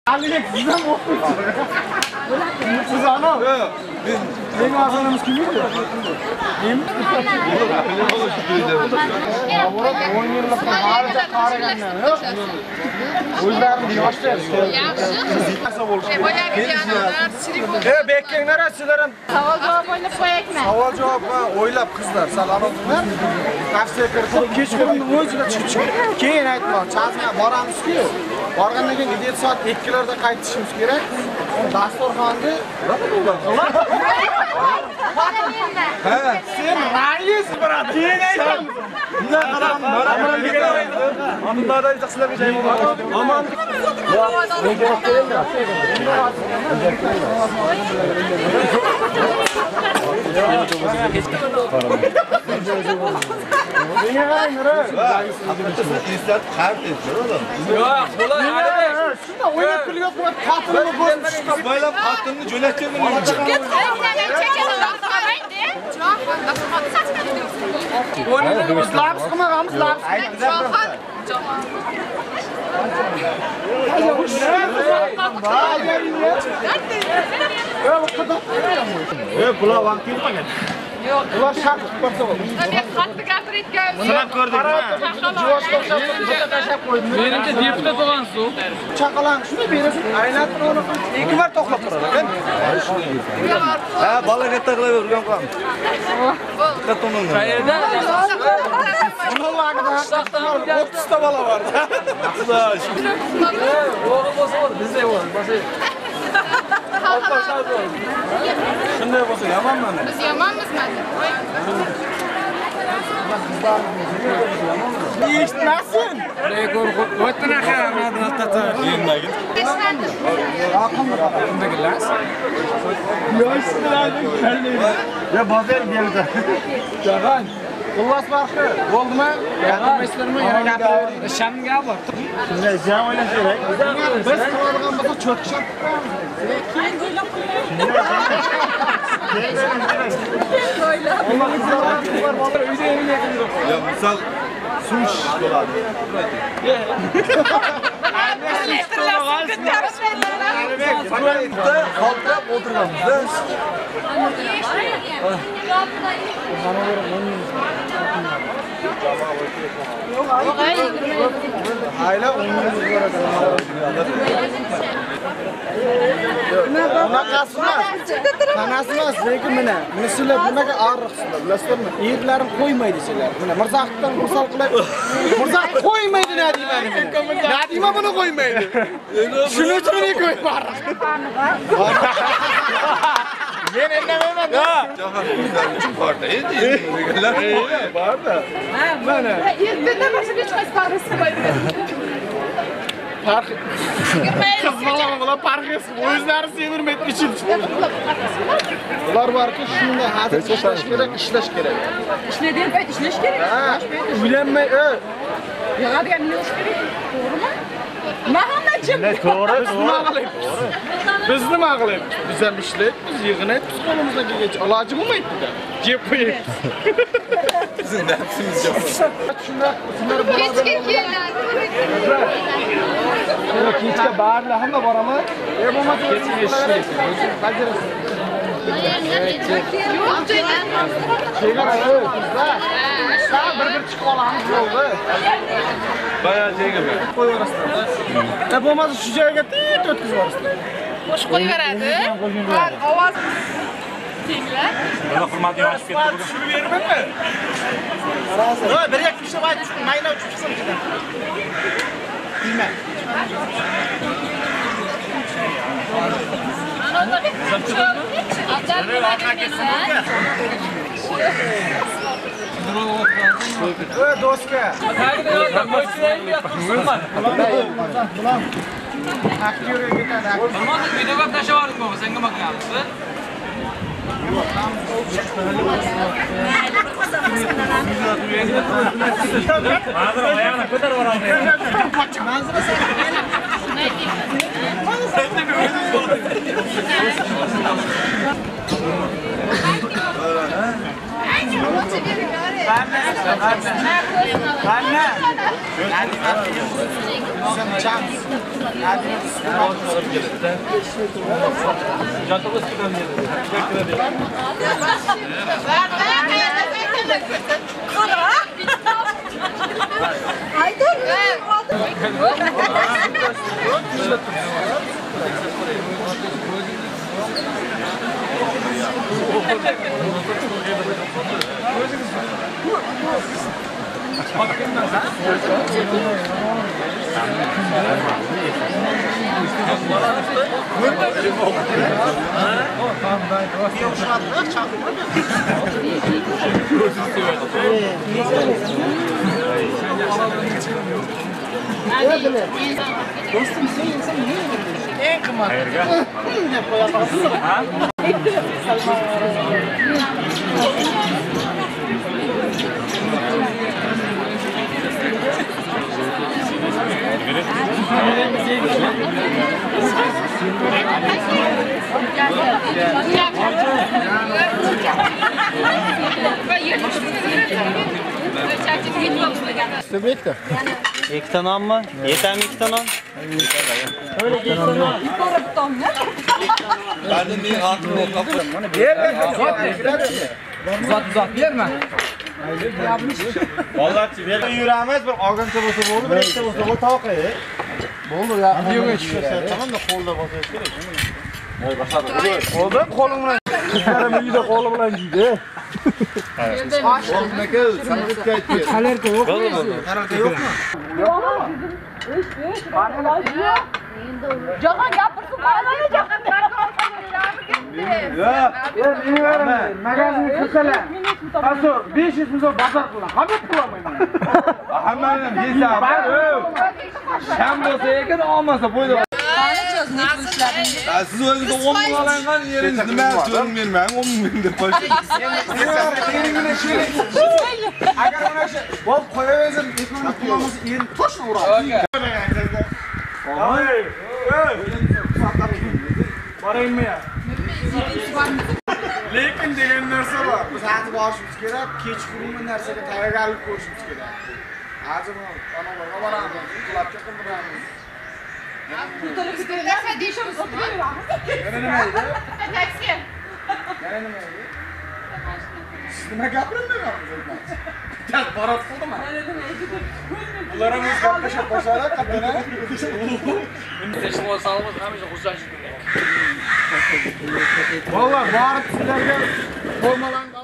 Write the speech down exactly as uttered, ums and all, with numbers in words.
Ali'ye sizden mi okuyorsun? Siz ana. Benim ağzınımız kimiydi? Kim? Avrat on yıllık harca qaragandan yo'q. O'zlarini yoshlar. E bekkenglar sizlar ham savol javob o'ylab qo'yaylikmi? savol javobga o'ylab qizlar salomlar. Tavsiya qilib kechqurunni o'ziga chiqib keyin aytma. Chazga boramiz-ku. Borgandan keyin yetti soat ikkilarda qaytishimiz kerak. Dasturxonni Ha, sen rais brad. Keyin aytamiz. Bunday qadam boraman degan. Amandada yaxshilarga joy bo'ladi. Aman. Ne kerak keldi? Nega qaranglar? Sizlar qarab turibsiz oğlum. Yo'q, bular hali shunda o'ynab kulyapman. Xotinni ko'rib boylab xotinni jo'natganman. Biz labs qilmaganmiz, labs. E, bular vaqt kelmagan. Yo'q, bular shart qilib qo'ysa. Men xatni gapirayotgan. Sinab ko'rdingmi? Juvosh qo'shib tashlab qo'ydim. menimcha deputat bo'lgansiz-ku. Chaqalang shuni berasiz. Aylantirib uni ikki marta to'xtab turadi ekan. Ha, bola katta qilavergan qam. Katta to'mondan. Qayerda? Uni vaqtida o'ttiz ta bola bor. Xudosh. O'g'il bo'lsa bo'ldi, bizda bo'ldi. Bo'lsa. Shunday bo'lsa yomonmi? Biz yomonmizmi? Eshitmasin. Rekord o'tna qaramadin hatto. Yengmagin. Bundagilar. Yoshlarning kallaydi. Ya bozor berdi. Jag'an. Xullas farqi bo'ldimi? Gapirmaysizlarmi? Yana gapiraver. Shamga bor. Shunday jam o'ylash kerak. Biz qiladigan bo'lsa cho'tkishab keyin o'ylab Ya misal sush bo'ladi. Qaltirab o'tirganmiz. Ayla o'n yuz bo'ladi. Bunaqasi emas. Qanasi emas, lekin mana mislar bunaqa og'riqsizlar, bilasizlarmi? Erlarim qo'ymaydi sizlar. Mana Mirzaxondan misol qilib, Mirzax qo'ymaydi Nadima buni. Nadima buni qo'ymaydi. Shuning uchun men qo'ymadim. Men endamayman. Jahon o'zlari uchun borda edi. Deganlar Borda. Mana. Ertadan boshqa hech qaysi parhez qilmaydi. Farq. Qiz bola bola parhez o'zlari sevirmaydi ichib. Ular borki shunday hozir ishlash kerak, ishlash kerak. Ishlaydigan payt ishlash kerak. Ha, uylanmay, e. Yig'adigan nima kerak? To'g'rimi? Muhammadjim. To'g'ri, biz nima qilayapmiz? Biz nima qilayapmiz? Biz ham ishlayapmiz, yig'inayapmiz, qo'limizdan kelgancha iloji bo'lmaydi-da. Jeb qo'yayapmiz. Bizning nafsimiz yo'q. Shunda sizlar Kechga keladi. kechga barlar hamma boraman. E bo'lmasa kechga ishlaysiz. Bajarasiz. Yo'q, joydan. Chegara yo'q, bizlar. Sal bir-bir chiqib olamiz yo'lda. Bayağı jegim. Qo'yaverasizlar. E bo'lmasa shu joyga tit o'tkazib yuborasizlar. Bosh qo'yaveradi. Ovoz tinglar. Buni hurmat yo'qib ketdi. Tushirib bermaymi? Yo'q, bir yakka kishi vayt mayna uchib chiqsin ichidan. Bilma. Ey do'stga. Aktyorga ketadi. Hurmat videoga tashlab yubordim, senga maqlayapsiz. Hozir oyog'ini ko'tarib yuboradi. Manzarasi. Ayni, o'chib bering, İki tane al mı? Yeter mi iki tane al? Öyle iki tane al. Ben de neyin altını kapıyorum. Uzat uzat verme. Vallahi ver yürəməz bir ağınca bolsa boldu, bir işte bolsa o taqı. Boldu ya. Videoya çıxırsan, tamam da qolda bolsa kerak. Oy başladı. Qolda qolumla. Qızlara meyide qolumla giydi. Qoluna kel, sanırıq qayıtdı. Qalarda yox mu? Qalarda yox mu? Cahan yapırsın bağlanacak. Ya, ya iyi verme. Magazini kısala. Asur, beş yüz milyon bazar kılan. Hamit kılamayın. Hemen bir saat. Şam olsa yakın olmasa boyda. Siz özünüzde on bin alangan yeriniz nime diyorum vermem. on bin de paşa. Agar ona şey, bol koyuyorsun, ekonomik kullanması yerin toşuna uğrar. Ay, barayım mı ya? Lekin degan narsa bor. Biz hozir borishimiz kerak, kechqurungi narsaga tayyorgarlik ko'rishimiz kerak. Hozir onalarga boramiz, klubga qildiramiz. Nasıl değişiyoruz? Oturuyoruz. Yana nima edi? Taksi. Yana nima edi? Siz nima gapirmayapsiz? Gel barat qildimi? Ular ham o'z gaplashib boshladi, qaddana. Teşvik salımız hamisha xursandchilik. Vallahi borib sizlarga qo'ymalang